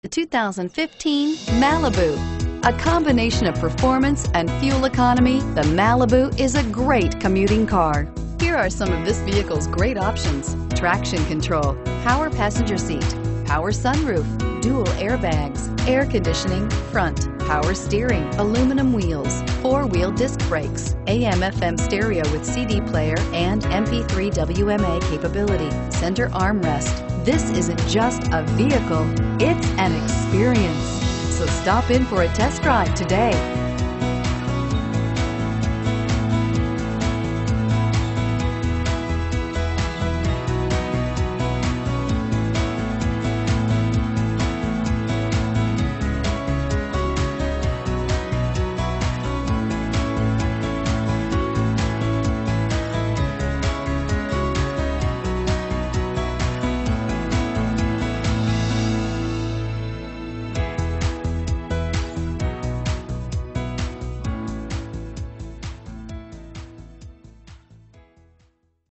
The 2015 Malibu. A combination of performance and fuel economy, the Malibu is a great commuting car. Here are some of this vehicle's great options: traction control, power passenger seat, power sunroof, dual airbags, air conditioning, front, power steering, aluminum wheels, four-wheel disc brakes, AM/FM stereo with CD player and MP3 WMA capability, center armrest. This isn't just a vehicle, it's an experience. So stop in for a test drive today.